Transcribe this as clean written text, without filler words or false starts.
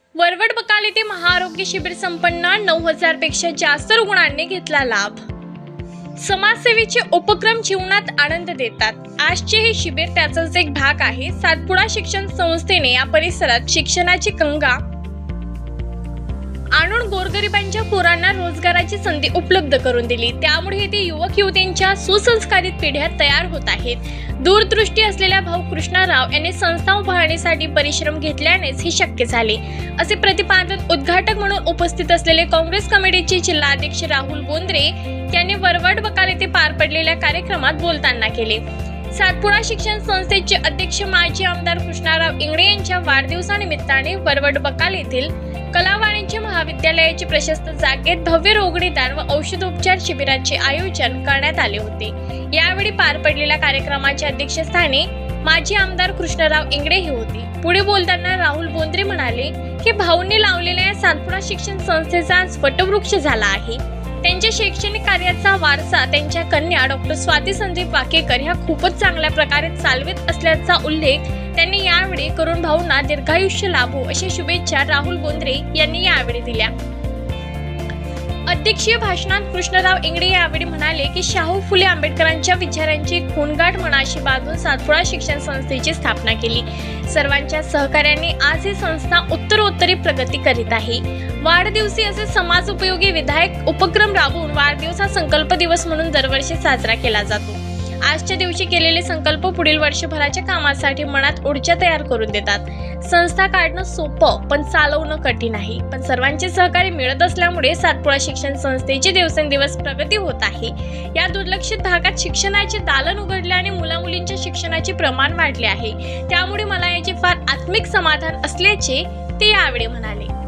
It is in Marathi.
वरवड बकाल येथे महाआरोग्य शिबिर संपन्न, 9,000 पेक्षा जास्त रुग्णांनी घेतला लाभ। समाजसेवेचे उपक्रम जीवनात आनंद देतात। आजचे हे शिबिर त्याचाच एक भाग आहे। सातपुडा शिक्षण संस्थेने या परिसरात शिक्षणाची गंगा आणून गोरगरिबांच्या पोरांना रोजगाराची संधी उपलब्ध करून दिली। त्यामुळे येथे युवक युवतींच्या सुसंस्कारित पिढ्या तयार होत आहेत। दूरदृष्टी असलेल्या भाऊ कृष्णाराव यांनी संस्था उभारण्यासाठी परिश्रम घेतल्यानेच हे शक्य झाले, असे प्रतिपादन उद्घाटक म्हणून उपस्थित असलेले काँग्रेस कमिटीचे जिल्हाध्यक्ष राहुल बोंद्रे यांनी वरवड बकाल येथे पार पडलेल्या कार्यक्रमात बोलताना केले। सातपुडा शिक्षण संस्थेचे अध्यक्ष माजी आमदार कृष्णाराव इंगळे यांच्या वाढदिवसानिमित्ताने वरवड बकाल येथील कला वाणिज्य महाविद्यालयाचे प्रशस्त जागेत भव्य रोग निदान व औषधोपचार शिबिराचे आयोजन करण्यात आले होते। यावेळी पार पडलेल्या कार्यक्रमाच्या अध्यक्षस्थानी माजी आमदार कृष्णाराव इंगळे हे होते। पुढे बोलताना राहुल बोंद्रे म्हणाले की भाऊंनी लावलेल्या या सातपुडा शिक्षण संस्थेचा आज वटवृक्ष झाला आहे। त्यांच्या शैक्षणिक कार्याचा वारसा त्यांच्या कन्या डॉक्टर स्वाती संदीप वाकेकर ह्या खूपच चांगल्या प्रकारे चालवित असल्याचा उल्लेख त्यांनी यावेळी करून भाऊंना दीर्घायुष्य लाभो अशा शुभेच्छा राहुल बोंद्रे यांनी यावेळी दिल्या। अध्यक्षीय भाषणात कृष्णराव इंगळे यावेळी म्हणाले की शाहू फुले आंबेडकरांच्या विचारांची खूणगाठ मनाशी बांधून सातपुडा शिक्षण संस्थेची स्थापना केली। सर्वांच्या सहकार्याने आज ही संस्था उत्तरोत्तरी प्रगती करीत आहे। वाढदिवशी असे समाज उपयोगी विधायक उपक्रम राबवून वाढदिवस हा संकल्प दिवस म्हणून दरवर्षी साजरा केला जातो। आजच्या दिवशी केलेले संकल्प पुढील वर्षभराच्या कामासाठी मनात ऊर्जा तयार करून देतात। संस्था काढणं सोपं पण चालवणं कठीण आहे, पण सर्वांचे सहकार्य मिळत असल्यामुळे सातपुडा शिक्षण संस्थेची दिवसेंदिवस प्रगती होत आहे। या दुर्लक्षित भागात शिक्षणाचे दालन उघडले आणि मुलामुलींच्या शिक्षणाचे प्रमाण वाढले आहे। त्यामुळे मला याचे फार आत्मिक समाधान असल्याचे ते यावेळी म्हणाले।